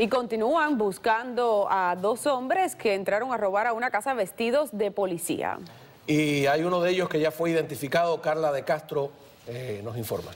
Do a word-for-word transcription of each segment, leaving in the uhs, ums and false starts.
Y continúan buscando a dos hombres que entraron a robar a una casa vestidos de policía. Y hay uno de ellos que ya fue identificado. Carla de Castro eh, nos informa.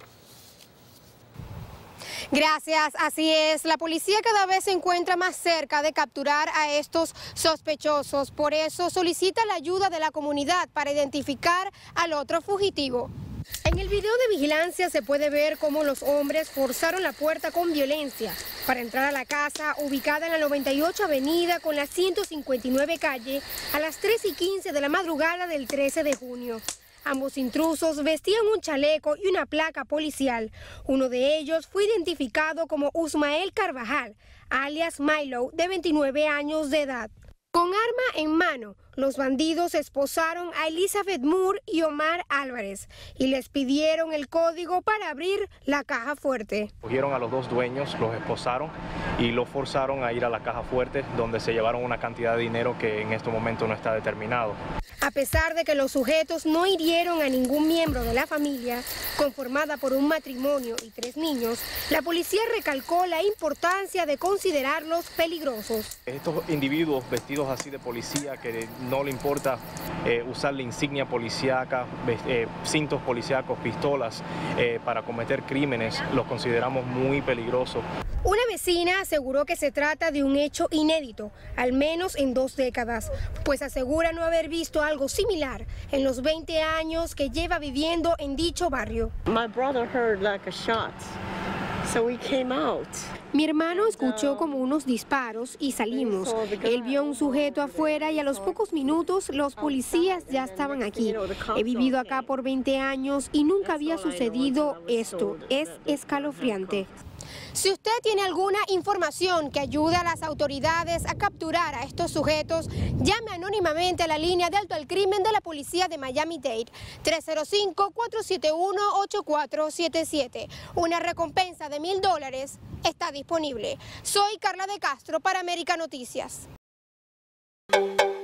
Gracias, así es. La policía cada vez se encuentra más cerca de capturar a estos sospechosos. Por eso solicita la ayuda de la comunidad para identificar al otro fugitivo. En el video de vigilancia se puede ver cómo los hombres forzaron la puerta con violencia para entrar a la casa ubicada en la noventa y ocho avenida con la ciento cincuenta y nueve calle a las tres y quince de la madrugada del trece de junio. Ambos intrusos vestían un chaleco y una placa policial. Uno de ellos fue identificado como Usmael Carvajal, alias Milo, de veintinueve años de edad. Con arma en mano, los bandidos esposaron a Elizabeth Moore y Omar Álvarez y les pidieron el código para abrir la caja fuerte. Cogieron a los dos dueños, los esposaron y los forzaron a ir a la caja fuerte, donde se llevaron una cantidad de dinero que en este momento no está determinado. A pesar de que los sujetos no hirieron a ningún miembro de la familia, conformada por un matrimonio y tres niños, la policía recalcó la importancia de considerarlos peligrosos. Estos individuos vestidos así de policía, que no le importa eh, usar la insignia policíaca, eh, cintos policíacos, pistolas, eh, para cometer crímenes, los consideramos muy peligrosos. Una vecina aseguró que se trata de un hecho inédito, al menos en dos décadas, pues asegura no haber visto algo similar en los veinte años que lleva viviendo en dicho barrio. My brother heard like a shot, so we came out. Mi hermano escuchó como unos disparos y salimos. Él vio a un sujeto afuera y a los pocos minutos los policías ya estaban aquí. He vivido acá por veinte años y nunca había sucedido esto. Es escalofriante. Si usted tiene alguna información que ayude a las autoridades a capturar a estos sujetos, llame anónimamente a la línea de alto al crimen de la policía de Miami-Dade, tres cero cinco, cuatro siete uno, ocho cuatro siete siete. Una recompensa de mil dólares está disponible. Soy Carla de Castro para América Noticias.